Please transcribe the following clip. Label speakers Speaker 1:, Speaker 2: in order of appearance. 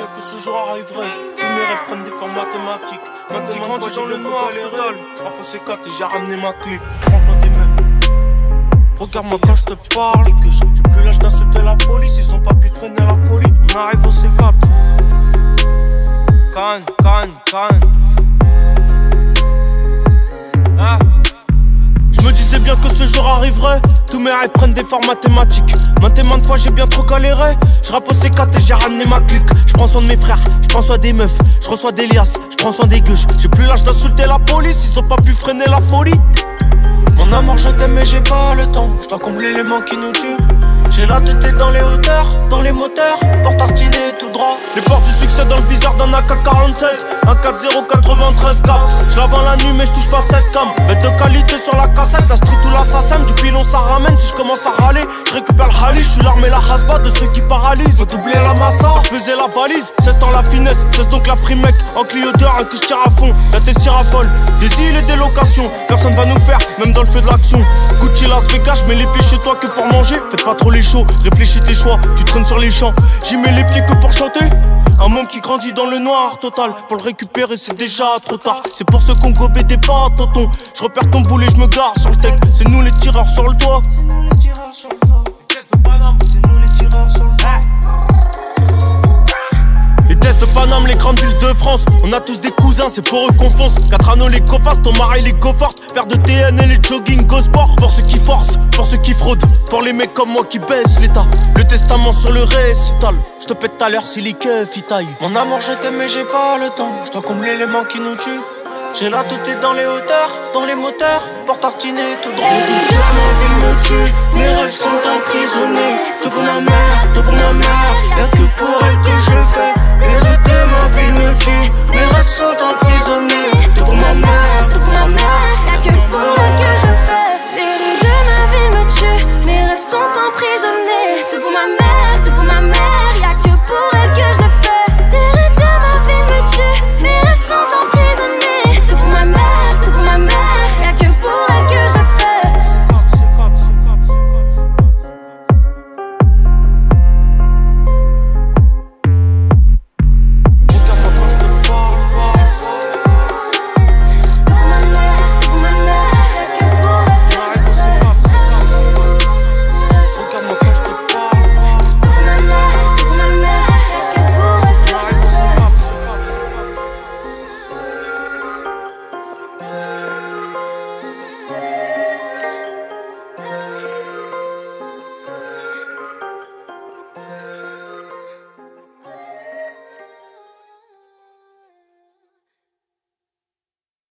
Speaker 1: bien que ce jour arriverait. Tous mes rêves prennent des formes mathématiques. Maintenant moi j'ai le noir total. J'rappe au C4 et j'ai ramené ma clique. Prends soin des meufs. Regarde-moi quand je te parle. J'ai plus l'âge d'insulter la police, ils ont pas pu freiner la folie. On arrive au C4. Cannes. Ah. Je me disais bien que ce jour arriverait. Tous mes rêves prennent des formes mathématiques. Maintes et maintes fois j'ai bien trop galéré. Je rappe au C4 et j'ai ramené ma clique. Je prends soin de mes frères, je prends soin des meufs. Je reçois des liasses, je prends soin des gueuches. J'ai plus l'âge d'insulter la police, ils ont pas pu freiner la folie. Mon amour je t'aime mais j'ai pas le temps. Je dois combler les manques qui nous tuent. J'ai la tête dans les hauteurs, dans les moteurs, porte tartiner tout droit. Les portes du succès dans le viseur d'un AK-47, un 4-0-93 cap. Je la vends la nuit mais je touche pas cette cam. Bête de qualité sur la cassette, la street ou l'assassin. Du pilon ça ramène, si je commence à râler je récupère le rallye, je suis l'armée la hasba de ceux qui paralysent. Faut doubler la massa, peser la valise. Cesse dans la finesse, cesse donc la free mec. En Clio d'heure, un que je tire à fond. Y'a tes siraffoles, des îles et des locations. Personne va nous faire, même dans le feu de l'action. Gucci Las Vegas, j'mets les pieds chez toi que pour manger. Faites pas trop les shows, réfléchis tes choix, tu traînes sur les champs. J'y mets les pieds que pour chanter. Un môme qui grandit dans le noir total. Pour le récupérer c'est déjà trop tard. C'est pour ceux qu'on gobait des pas tonton. Je repère ton boulet, je me gare sur le tech. C'est nous les tireurs sur le toit. C'est nous les tireurs sur le toit. C'est nous les tireurs sur le toit. Les tests de Paname, les grandes villes de France. On a tous des cousins, c'est pour eux qu'on fonce. 4 anneaux, les coffasses, ton mari, les coforts. Paire de TN et les jogging go sport. Pour ceux qui forcent, pour ceux qui fraudent. Pour les mecs comme moi qui baissent l'état. Le testament sur le récital. Je te pète à l'heure si les keufs y taillent. Mon amour, je t'aime mais j'ai pas le temps. Je dois combler les manques qui nous tuent. J'ai la tout est dans les hauteurs, dans les moteurs. Porte tartiner tout droit. Les douteurs, ma vie me tue. Mes rêves sont emprisonnés. Tout pour ma mère, tout pour ma mère. Y'a que pour elle que je le fais.